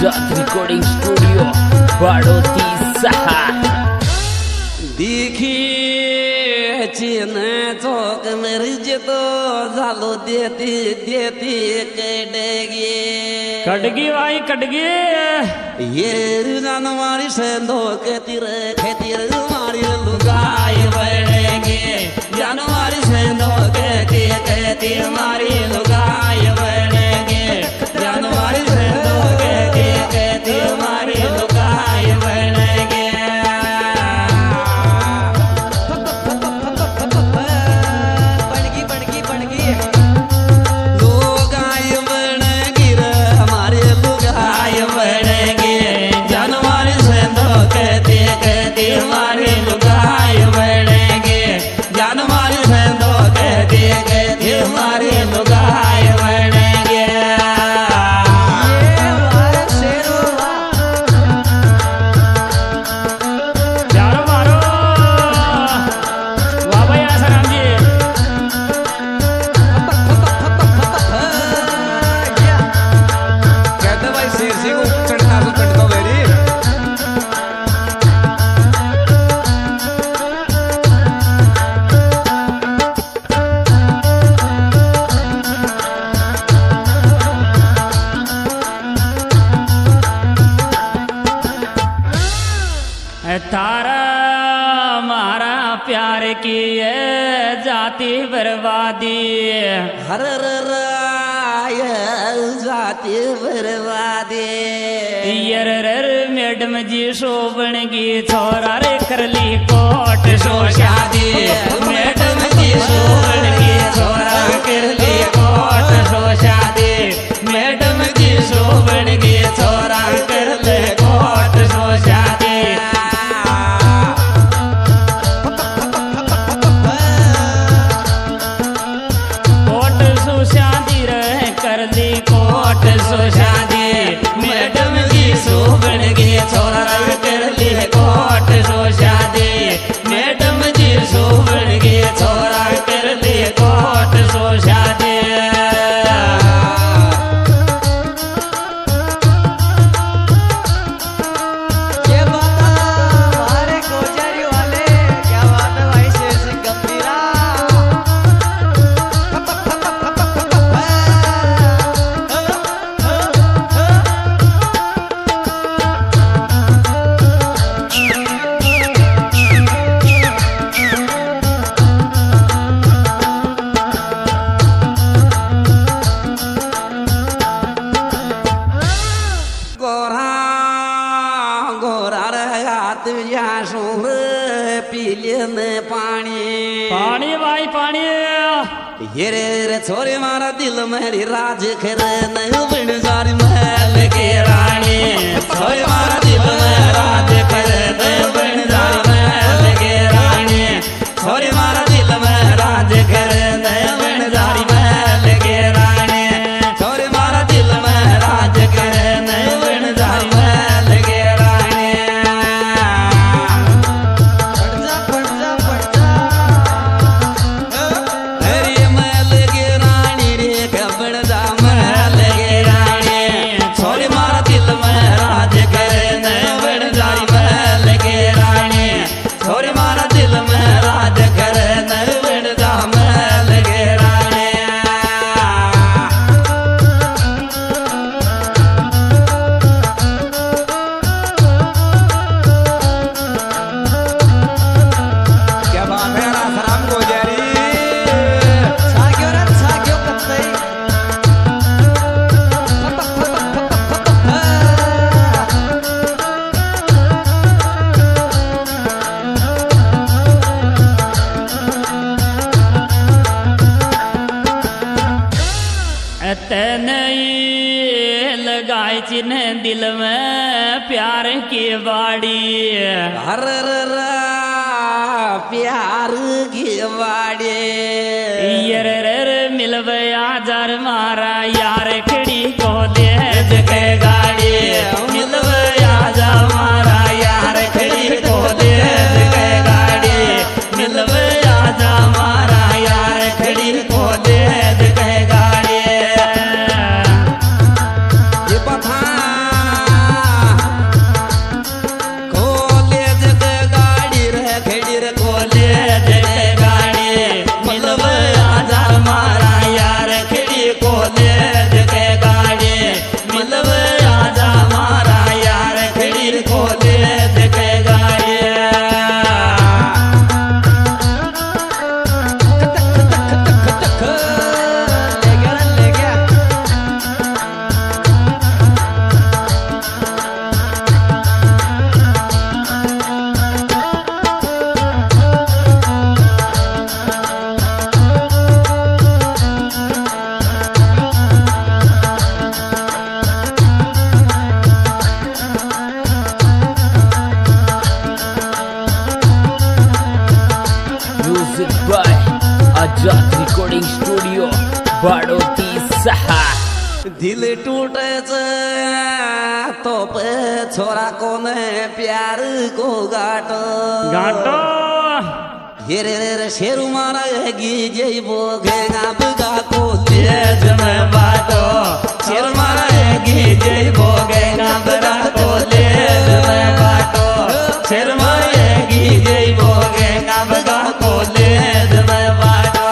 जात recording studio बाड़ोती सहा देखी चिन चौक मर्ज तो झालो देती देती कटगी भाई कटगी ये जानवारी सेंधो के तिर खेतिर मारी लुगाई बढ़ेगी जानवारी सेंधो के तिर मारी लुगाई बढ़ेगी जानवारी सेंधो के तिर मारी लुगाई बढ़ेगी तारा मारा प्यार की जाति बर्बादी हर जाति बर्बादी यर मैडम जी शोभन की छोरा रे करली कोट सो शादी मैडम जी शोभन की छोरा करली कोट सो शादी मैडम जी शोभन की छोरा करले कोट सो शादी कोट सो शादी मैडम जी शोभन की छोरा कर ली कोट सो शादी मैडम जी शोभन की छोरा कर ली कोट सो शादी पानी भाई पानी ये रे छोरे मारा दिल मेरी राज कर नहीं बन सारी महल के रानी छोरे मारा दिल में राज कर नहीं बन सारी महल के रानी छोरे मारा दिल में राज कर नहीं बन सारी महल के रानी छोरे मारा दिल में राज कर नहीं बन सारी महल के रानी जिन्हें दिल में प्यार की बाड़ी हर प्यार की बाड़ी यर मिलवे आजार मारा यार खड़ी को दे के गाड़ी मिलवे आजा मारा यार खड़ी को दे के गाड़ी मिलवे आजा मारा यार खड़ी को दे के गाड़ी ये पठान रिकॉर्डिंग स्टूडियो बाड़ोती सहा। दिल टूटे तो पे छोरा को ने प्यार को गाटो गाटो हेरे रे शेरू मारा गी जई बोगेगा बगा को तेज में बाटो शेर मारा गी जई बोगेगा बगा को तेज में बाटो शेर मारा गी जई बोगेगा बगा को तेज में बाटो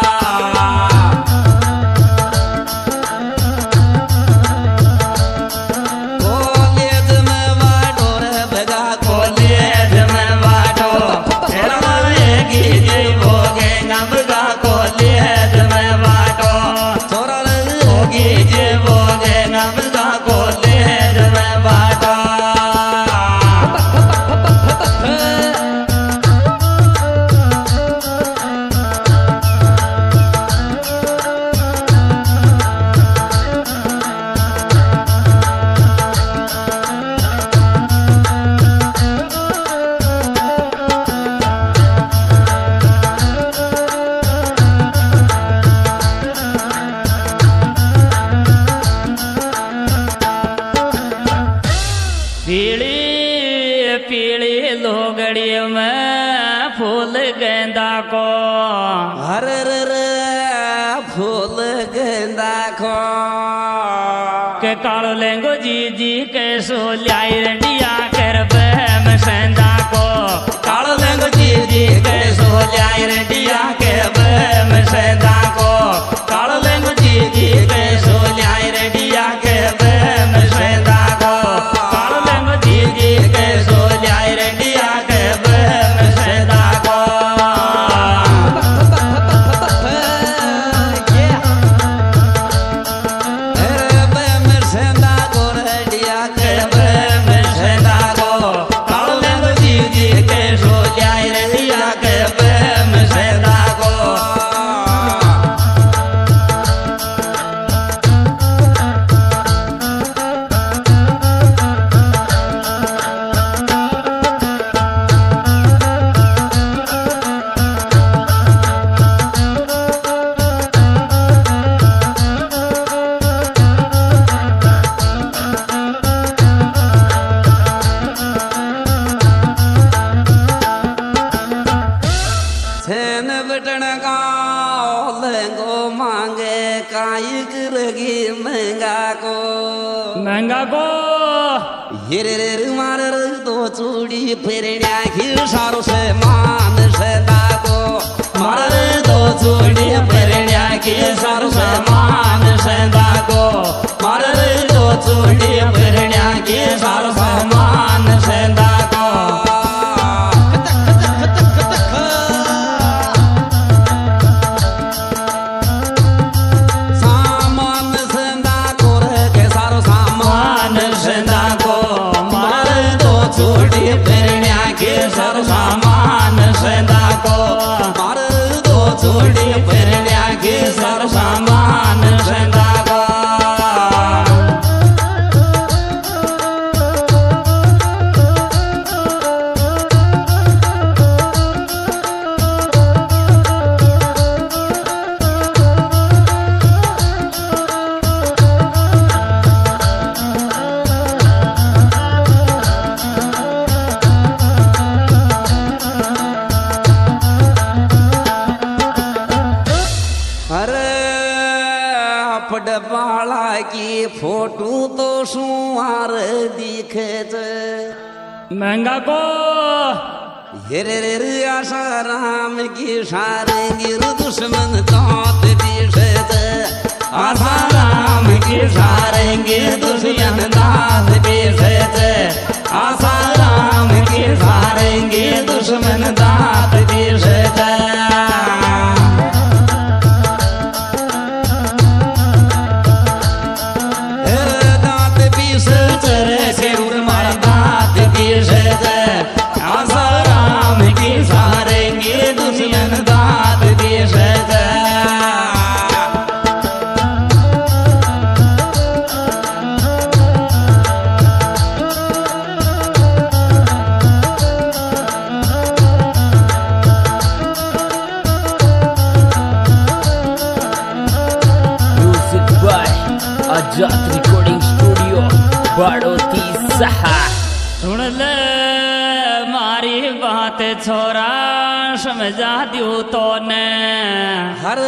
कॉलेज में बाटो रे बगा कॉलेज में बाटो शेर मारा गी जई बोगेगा बगा कॉलेज में बाटो छोरा रे गी जई बोगेगा बगा कॉलेज में बाटो पीली पीली लोगड़ी में फूल गेंदा को हर फूल गेंदा को के कालो लेंगो जी जी के सो लाई रंडिया कर बहम सेंदा को काल लेंगो जी जी के सो लाई रंडिया के बहम सेंदा को काल लेंगो जी जी के सो लाई रंडिया के बहम सेंदा को काल लेंगो जी जी के सो लाई रंडिया के बहम सेंदा को बहम सेंदा को रंडिया के बहम सेंदा को काल लेंगो जी जी के सो लाई रंडिया के बहम सेंदा को छेन बटन का लेंगो मांगे काई करगी महंगा को महंगा को हिरे रे मार दो चूड़ी फिरण्या की सारो से मान से दागो मार दो चूड़ी फिरण्या की सारो से मान से दागो मार दो चूड़ी फिरण्या की सारो से मान से दागो सामान सेंदा को रे के सारो सामान सेंदा को मार दो चूड़ी फिरण्या के सारो सामान सेंदा को मार दो चूड़ी फिरण्या के सारो सामान सेंदा को अरे पड़बाला की फोटो तो सुआर दिखे महंगा को हेरे रे आशा राम की सारेंगी दुश्मन दांत दिखे आशा राम की सारेंगी दुश्मन दांत दिखे आशा राम की सारेंगी दुश्मन दांत दिखे दांत पीस चरे से मारा दांत पीस आशा राम की सारेंगे दुश्मन दांत पीस जात रिकॉर्डिंग स्टूडियो बाड़ोती सहा। सुन ले मारी बात छोरा समझा दियो तो ने हर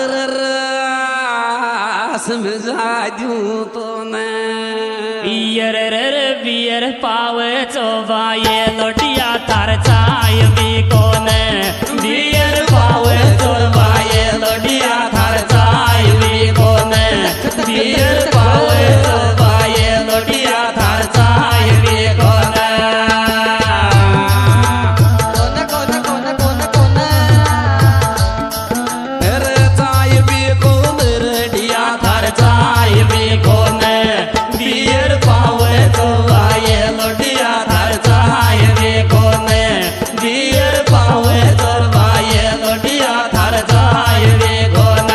समझा दियो तो ने बियर पावे चोबा ये लोटिया तार चाय भी कोने बियर पावे चोबा ये लोटिया थार चाय भी कोने बियर पावे चोबा ये लोटिया थार चाय भी कोने चाय भी कोने रेडिया थार चाय भी कोने बियर पावे चोबा ये लोटिया थार चाय भी कोने बियर पावे चोबा ये लोटिया थार चाय भी कोने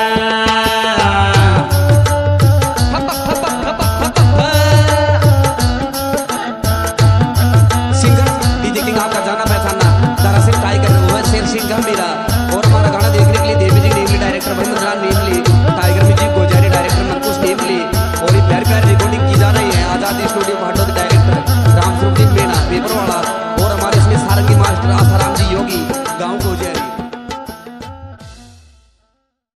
सिंगर डीजे किंग आपका जाना पहचाना दरअसल टाइगर वो है शेर सिंह गंभीरा और हमारा गाना देखने के लिए देवी जी नेमली डायरेक्टर भाई मुजरान नेमली टाइगर म्यूजिक गोजारी डायरेक्टर मनकुश नेमली और ये प्यार प्यार रिकॉर्डिंग की जा रही है आजादी स्टूडियो भाटो